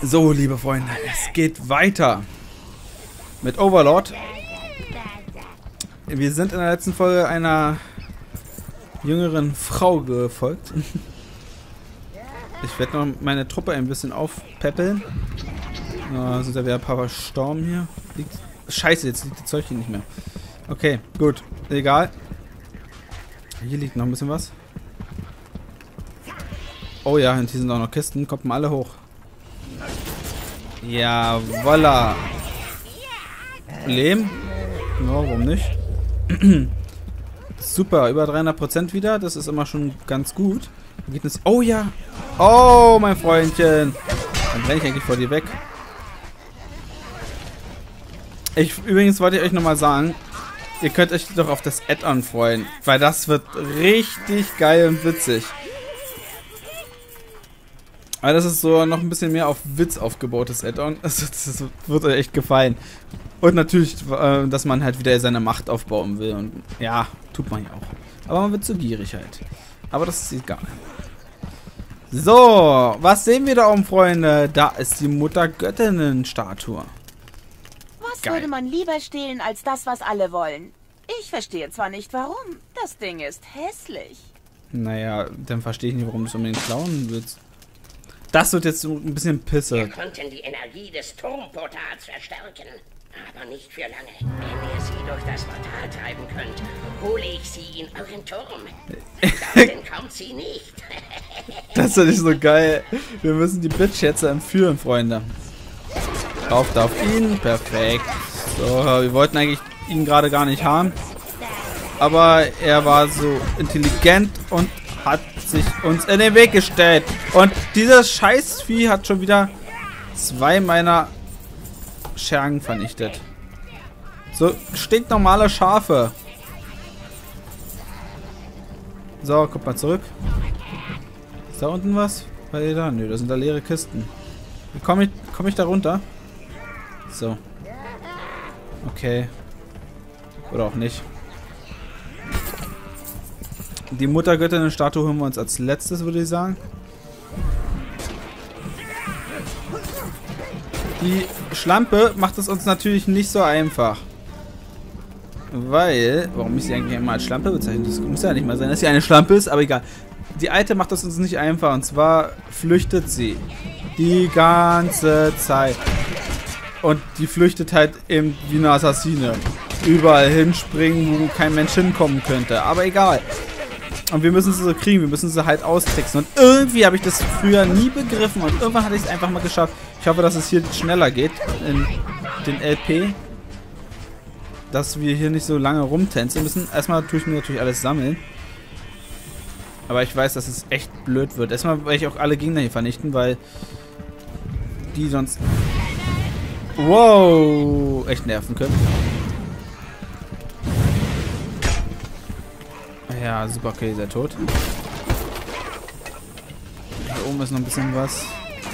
So, liebe Freunde, es geht weiter mit Overlord. Wir sind in der letzten Folge einer jüngeren Frau gefolgt. Ich werde noch meine Truppe ein bisschen aufpäppeln. Sind ja wieder ein paar verstorben hier. Scheiße, jetzt liegt das Zeug hier nicht mehr. Okay, gut. Egal. Hier liegt noch ein bisschen was. Oh ja, und hier sind auch noch Kisten. Kommt mal alle hoch. Ja, voila. Lehm? Ja, warum nicht? Super, über 300% wieder. Das ist immer schon ganz gut. Geht das? Oh ja. Oh, mein Freundchen. Dann renne ich eigentlich vor dir weg. Übrigens wollte ich euch nochmal sagen, ihr könnt euch doch auf das Add-on freuen. Weil das wird richtig geil und witzig. Aber das ist so noch ein bisschen mehr auf Witz aufgebautes Add-on. Das wird euch echt gefallen. Und natürlich, dass man halt wieder seine Macht aufbauen will. Und ja, tut man ja auch. Aber man wird zu gierig halt. Aber das ist egal. So, was sehen wir da oben, Freunde? Da ist die Muttergöttinnen-Statue. Was würde man lieber stehlen als das, was alle wollen? Ich verstehe zwar nicht, warum. Das Ding ist hässlich. Naja, dann verstehe ich nicht, warum du es unbedingt klauen willst. Das wird jetzt so ein bisschen Pisse. Wir konnten die Energie des Turmportals verstärken. Aber nicht für lange. Wenn ihr sie durch das Portal treiben könnt, hole ich sie in euren Turm. Dann kommt sie nicht. Das ist doch nicht so geil. Wir müssen die Bitch jetzt entführen, Freunde. Kauft auf ihn. Perfekt. So, wir wollten eigentlich ihn gerade gar nicht haben. Aber er war so intelligent und hat sich uns in den Weg gestellt. Und dieses Scheißvieh hat schon wieder 2 meiner Schergen vernichtet. So, stinknormale Schafe. So, guck mal zurück. Ist da unten was? Bei dir da? Nö, da sind da leere Kisten. Wie komm ich da runter? So. Okay. Oder auch nicht. Die Muttergöttinnen-Statue holen wir uns als letztes, würde ich sagen. Die Schlampe macht es uns natürlich nicht so einfach. Weil, warum ich sie eigentlich immer als Schlampe bezeichne, das muss ja nicht mal sein, dass sie eine Schlampe ist, aber egal. Die Alte macht es uns nicht einfach, und zwar flüchtet sie. Die ganze Zeit. Und die flüchtet halt eben wie eine Assassine. Überall hinspringen, wo kein Mensch hinkommen könnte, aber egal. Und wir müssen sie so kriegen, wir müssen sie halt austricksen. Und irgendwie habe ich das früher nie begriffen und irgendwann hatte ich es einfach mal geschafft. Ich hoffe, dass es hier schneller geht in den LP. Dass wir hier nicht so lange rumtänzeln müssen. Erstmal tue ich mir natürlich alles sammeln. Aber ich weiß, dass es echt blöd wird. Erstmal werde ich auch alle Gegner hier vernichten, weil die sonst echt nerven können. Ja, super, okay, ist er tot. Hier oben ist noch ein bisschen was.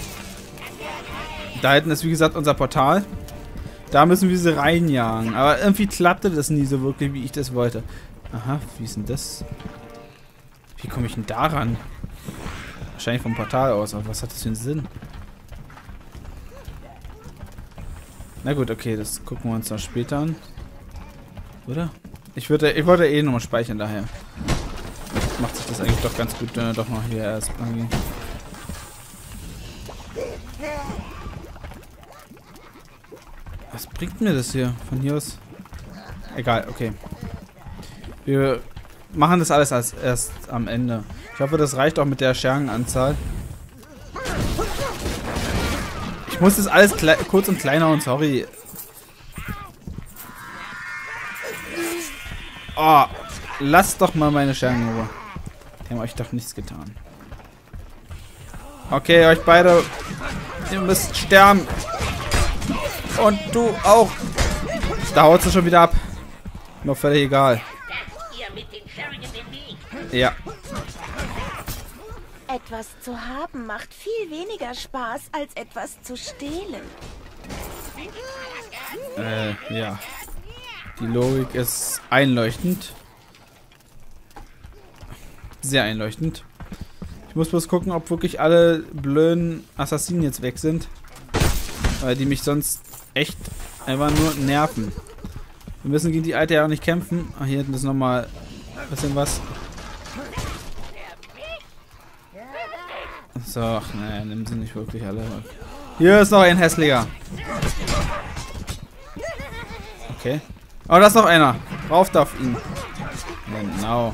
Da hinten ist, wie gesagt, unser Portal. Da müssen wir sie reinjagen. Aber irgendwie klappte das nie so wirklich, wie ich das wollte. Aha, wie ist denn das? Wie komme ich denn da ran? Wahrscheinlich vom Portal aus, aber was hat das für einen Sinn? Na gut, okay, das gucken wir uns noch später an. Oder? Ich wollte eh nochmal speichern, daher macht sich das eigentlich doch ganz gut, wenn wir doch noch hier erst angehen. Was bringt mir das hier von hier aus? Egal, okay. Wir machen das alles erst am Ende. Ich hoffe, das reicht auch mit der Schergenanzahl. Ich muss das alles kurz und kleiner und sorry. Oh, lasst doch mal meine Schergen in Ruhe. Die haben euch doch nichts getan. Okay, euch beide. Ihr müsst sterben. Und du auch. Da haut sie schon wieder ab. Noch völlig egal. Ja. Etwas zu haben macht viel weniger Spaß, als etwas zu stehlen. Ja. Die Logik ist einleuchtend. Sehr einleuchtend. Ich muss bloß gucken, ob wirklich alle blöden Assassinen jetzt weg sind. Weil die mich sonst echt einfach nur nerven. Wir müssen gegen die Alte ja auch nicht kämpfen. Ah, hier hinten ist nochmal ein bisschen was. So, ach naja, nehmen sie nicht wirklich alle. Hier ist noch ein hässlicher. Okay. Oh, da ist noch einer. Rauf auf ihn. Genau.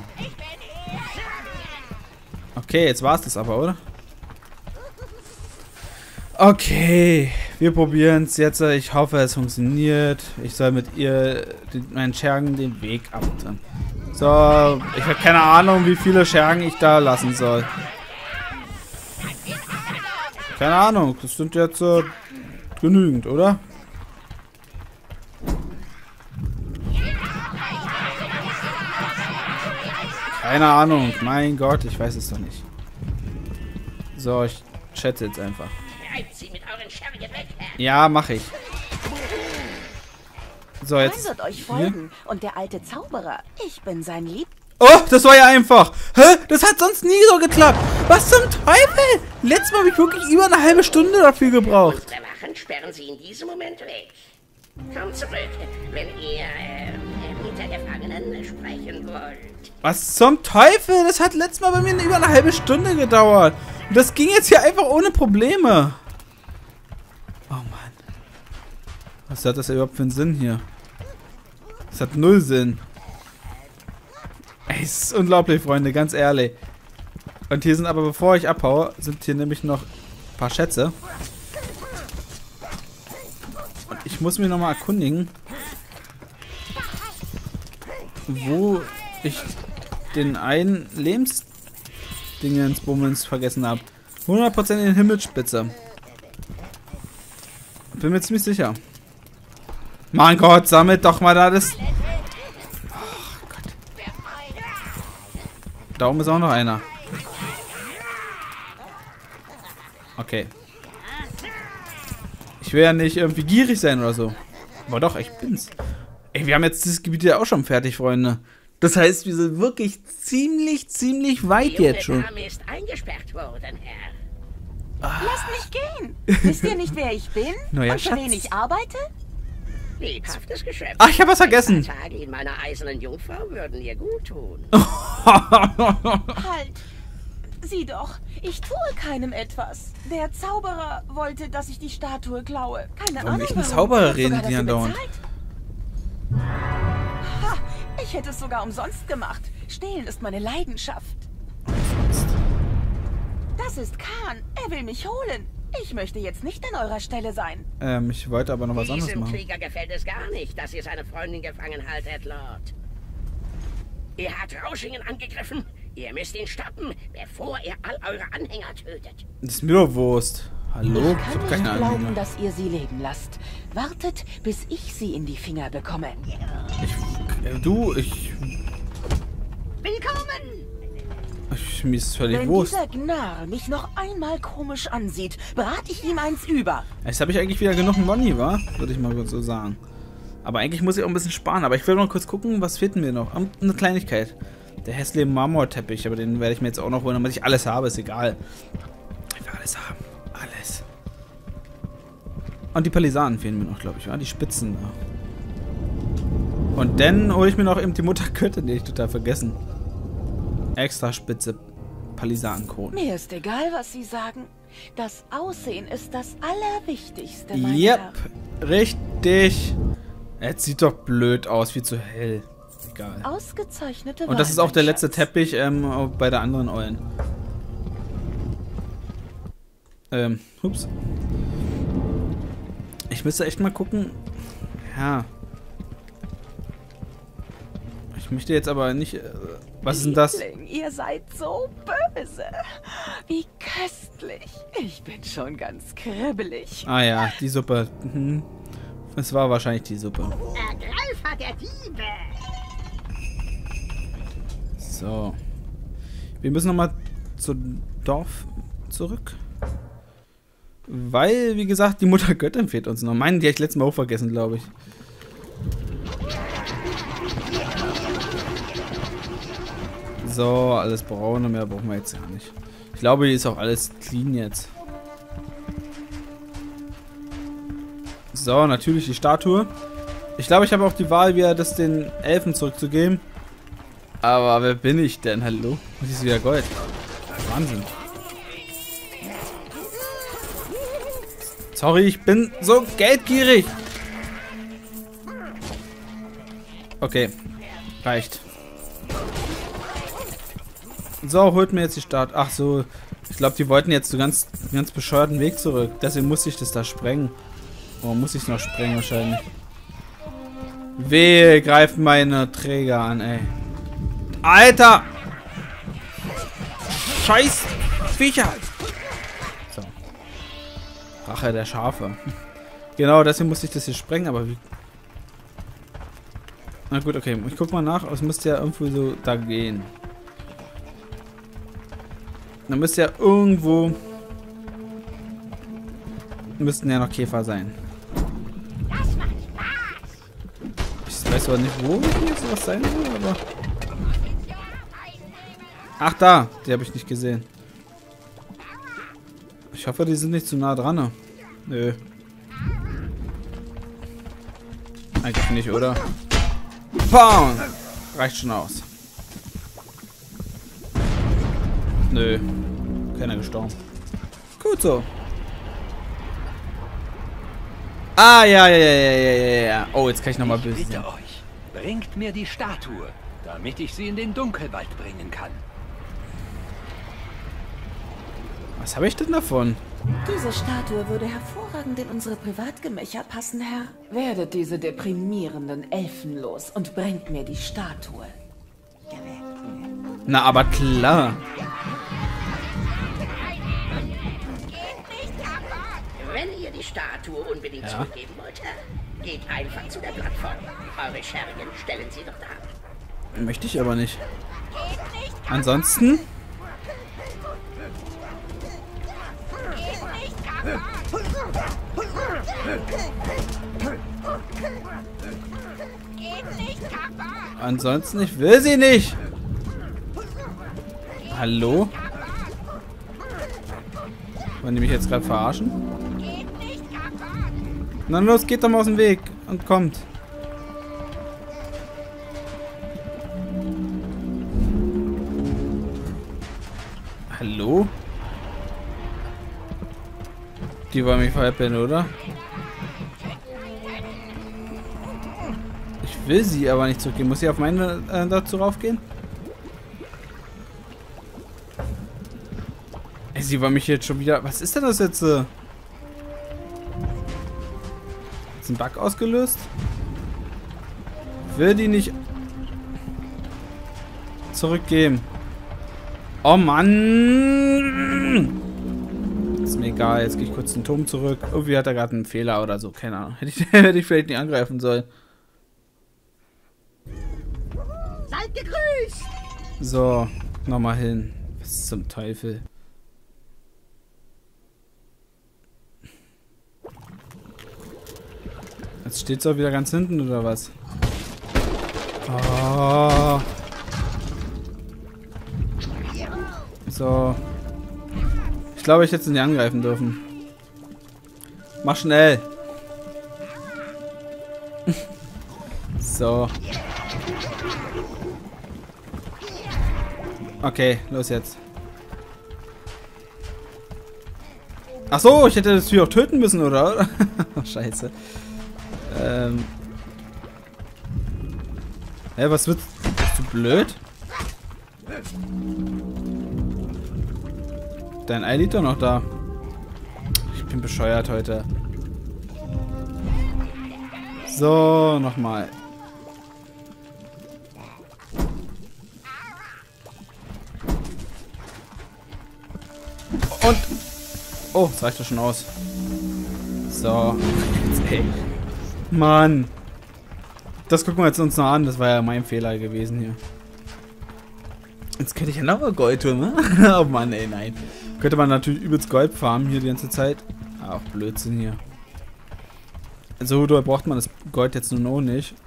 Okay, jetzt war es das aber, oder? Okay, wir probieren es jetzt. Ich hoffe, es funktioniert. Ich soll mit ihr meinen Schergen den Weg abtrennen. So, ich habe keine Ahnung, wie viele Schergen ich da lassen soll. Keine Ahnung, das sind jetzt genügend, oder? Keine Ahnung, mein Gott, ich weiß es doch nicht. So, ich chatte jetzt einfach. Ja, mache ich. So, jetzt. Wird euch folgen. Und der alte Zauberer, ich bin sein Lieb. Oh, das war ja einfach. Hä? Das hat sonst nie so geklappt. Was zum Teufel? Letztes Mal habe ich wirklich über eine halbe Stunde dafür gebraucht. Unsere Wachen sperren sie in diesem Moment weg. Kommt zurück, wenn ihr mit der Gefangenen sprechen wollt. Was zum Teufel? Das hat letztes Mal bei mir über eine halbe Stunde gedauert. Und das ging jetzt hier einfach ohne Probleme. Oh Mann. Was hat das überhaupt für einen Sinn hier? Das hat null Sinn. Ey, es ist unglaublich, Freunde, ganz ehrlich. Und hier sind aber, bevor ich abhaue, sind hier nämlich noch ein paar Schätze. Und ich muss mich nochmal erkundigen, wo ich den einen Lebensdingensbummens vergessen habe. 100% in den Himmelsspitze. Bin mir ziemlich sicher. Mein Gott, sammelt doch mal da das... Oh Gott. Da oben ist auch noch einer. Okay. Ich will ja nicht irgendwie gierig sein oder so. Aber doch, ich bin's. Ey, wir haben jetzt dieses Gebiet ja auch schon fertig, Freunde. Das heißt, wir sind wirklich ziemlich weit jetzt schon. Die Dame ist eingesperrt worden, Herr. Lasst mich gehen. Wisst ihr nicht, wer ich bin? Naja, und für wen ich arbeite? Lebhaftes Geschöpf. Ach, ich habe was vergessen. Ein paar Tage in meiner eisernen Jungfrau würden ihr gut tun. Halt. Sieh doch, ich tue keinem etwas. Der Zauberer wollte, dass ich die Statue klaue. Keine Ahnung, welchen Zauberer Hat reden sogar die dafür andauernd? bezahlt. Ha, ich hätte es sogar umsonst gemacht. Stehlen ist meine Leidenschaft. Das ist Khan. Er will mich holen. Ich möchte jetzt nicht an eurer Stelle sein. Ich wollte aber noch was anderes Diesem machen. Krieger gefällt es gar nicht, dass ihr seine Freundin gefangen haltet, Lord. Er hat Rauschingen angegriffen. Ihr müsst ihn stoppen, bevor er all eure Anhänger tötet. Das ist mir doch Wurst. Hallo? Ich Ich kann hab keine nicht glauben, Ahnung. dass ihr sie leben lasst. Wartet, bis ich sie in die Finger bekomme. Mir ist völlig Wenn Wurst. dieser Gnarr mich noch einmal komisch ansieht, brate ich ihm eins über. Jetzt habe ich eigentlich wieder genug Money, wa? Würde ich mal so sagen. Aber eigentlich muss ich auch ein bisschen sparen. Aber ich will noch kurz gucken, was fehlt mir noch? Eine Kleinigkeit. Der hässliche Marmorteppich, aber den werde ich mir jetzt auch noch holen, damit ich alles habe. Ist egal. Ich will alles haben. Alles. Und die Palisaden fehlen mir noch, glaube ich, wa? Die Spitzen da. Und dann hole ich mir noch eben die Muttergöttin, die ich total vergessen. Extra spitze Palisadenkronen. Mir ist egal, was Sie sagen. Das Aussehen ist das Allerwichtigste, mein Yep, Herr. richtig. Jetzt sieht doch blöd aus, viel zu hell. Egal. Ausgezeichnete Und das ist auch der letzte Schatz. Teppich bei der anderen Eulen. Ups. Ich müsste echt mal gucken. Ja. Ich möchte jetzt aber nicht... was ist denn das? Liebling, ihr seid so böse. Wie köstlich. Ich bin schon ganz kribbelig. Ah ja, die Suppe. Mhm. Es war wahrscheinlich die Suppe. Ergreifer der Diebe! So. Wir müssen nochmal zum Dorf zurück. Weil, wie gesagt, die Muttergöttin fehlt uns noch. Meinen, die habe ich letztes Mal auch vergessen, glaube ich. So, alles braune mehr brauchen wir jetzt gar nicht. Ich glaube, hier ist auch alles clean jetzt. So, natürlich die Statue. Ich glaube, ich habe auch die Wahl, wieder das den Elfen zurückzugeben. Aber wer bin ich denn? Hallo? Das ist wieder Gold. Wahnsinn. Sorry, ich bin so geldgierig. Okay. Reicht. So, holt mir jetzt die Statue. Ach so. Ich glaube, die wollten jetzt so ganz bescheuerten Weg zurück. Deswegen muss ich das da sprengen. Oh, muss ich es noch sprengen wahrscheinlich. Wehe, greift meine Träger an, ey. Alter! Scheiß Viecher! So. Rache der Schafe. Genau, deswegen musste ich das hier sprengen, aber wie... Na gut, okay. Ich guck mal nach. Es müsste ja irgendwo so da gehen. Da müsste ja irgendwo... Müssten ja noch Käfer sein. Ich weiß aber nicht, wo hier sowas sein soll, aber... Ach, da. Die habe ich nicht gesehen. Ich hoffe, die sind nicht zu nah dran. Ne? Nö. Eigentlich nicht, oder? Pound! Reicht schon aus. Nö. Keiner gestorben. Gut so. Ah, ja. Oh, jetzt kann ich nochmal böse sein. Bitte euch, bringt mir die Statue, damit ich sie in den Dunkelwald bringen kann. Was habe ich denn davon? Diese Statue würde hervorragend in unsere Privatgemächer passen, Herr. Werdet diese deprimierenden Elfen los und bringt mir die Statue. Na, aber klar. Wenn ihr die Statue unbedingt zurückgeben wollt, geht einfach zu der Plattform. Eure Schergen stellen sie doch da. Möchte ich aber nicht. Ansonsten... Ansonsten, ich will sie nicht. Hallo? Wollen die mich jetzt gerade verarschen? Na los, geht doch mal aus dem Weg und kommt. Hallo? Die wollen mich veräppeln, oder? Ich will sie aber nicht zurückgehen. Muss sie auf meine dazu raufgehen? Ey, sie wollen mich jetzt schon wieder... Was ist denn das jetzt? Ist ein Bug ausgelöst? Will die nicht zurückgeben? Oh Mann! Ist mir egal, jetzt gehe ich kurz den Turm zurück. Irgendwie hat er gerade einen Fehler oder so, keine Ahnung. Hätte ich vielleicht nicht angreifen sollen. Seid gegrüßt! So, nochmal hin. Was zum Teufel? Jetzt steht es auch wieder ganz hinten, oder was? Oh. So. Ich glaube, ich hätte nicht angreifen dürfen. Mach schnell. So. Okay, los jetzt. Ach so, ich hätte das Vieh auch töten müssen, oder? Scheiße. Was wird... Bist du blöd? Dein Ei liegt doch noch da. Ich bin bescheuert heute. So, nochmal. Und... Oh, das reicht doch schon aus. So. Jetzt, ey. Mann. Das gucken wir jetzt uns noch an. Das war ja mein Fehler gewesen hier. Jetzt könnte ich ja noch mal Gold tun, ne? Oh Mann, ey, nein. Könnte man natürlich übelst Gold farmen hier die ganze Zeit. Ah, auch Blödsinn hier. So doll braucht man das Gold jetzt nur noch nicht.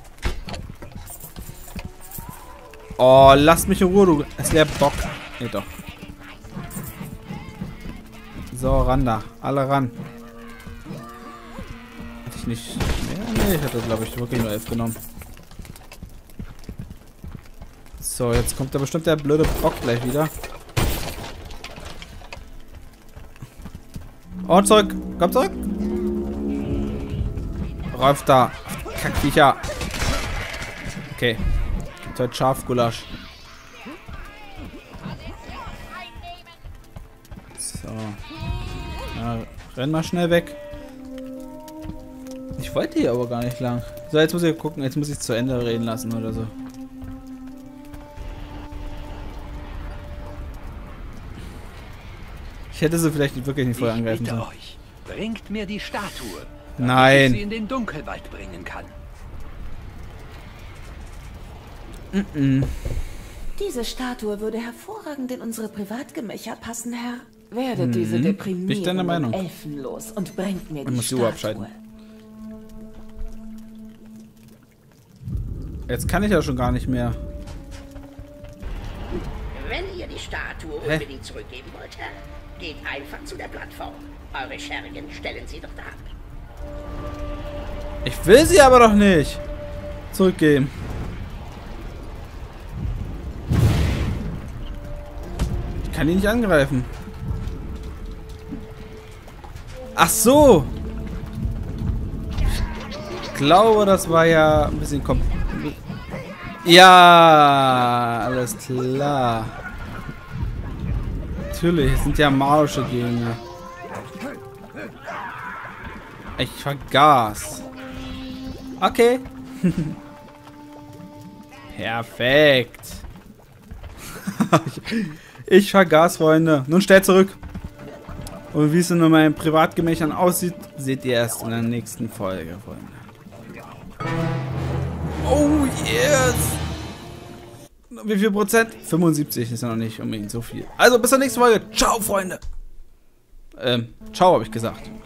Oh, lass mich in Ruhe, du. Es wäre Bock. Nee, doch. So, ran da. Alle ran. nicht mehr? Nee, ich hatte, glaube ich, wirklich nur 11 genommen. So, jetzt kommt da bestimmt der blöde Bock gleich wieder. Und zurück. Komm zurück. Rauf da. Kackviecher. Okay. Gibt heute Schafgulasch. So. Ja, renn mal schnell weg. Ich wollte hier aber gar nicht lang. So, jetzt muss ich gucken. Jetzt muss ich es zu Ende reden lassen oder so. Ich hätte sie vielleicht wirklich nicht vorher angreifen sollen. Euch, bringt mir die Statue, Nein. damit ich sie in den Dunkelwald bringen kann. Diese Statue würde hervorragend in unsere Privatgemächer passen, Herr. Werdet diese deprimierenden Elfen los und bringt mir die Statue. Abschalten. Jetzt kann ich ja schon gar nicht mehr. Wenn ihr die Statue unbedingt zurückgeben wollt, Herr, geht einfach zu der Plattform. Eure Schergen stellen sie dort ab. Ich will sie aber doch nicht zurückgeben. Ich kann die nicht angreifen. Ach so. Ich glaube, das war ja ein bisschen Ja, alles klar. Natürlich, es sind ja magische Gegner. Ich vergaß. Okay. Perfekt. Ich vergaß, Freunde. Nun stellt zurück. Und wie es in meinen Privatgemächern aussieht, seht ihr erst in der nächsten Folge, Freunde. Oh, yes! Wie viel Prozent? 75 ist ja noch nicht unbedingt so viel. Also bis zur nächsten Folge. Ciao, Freunde. Ciao, habe ich gesagt.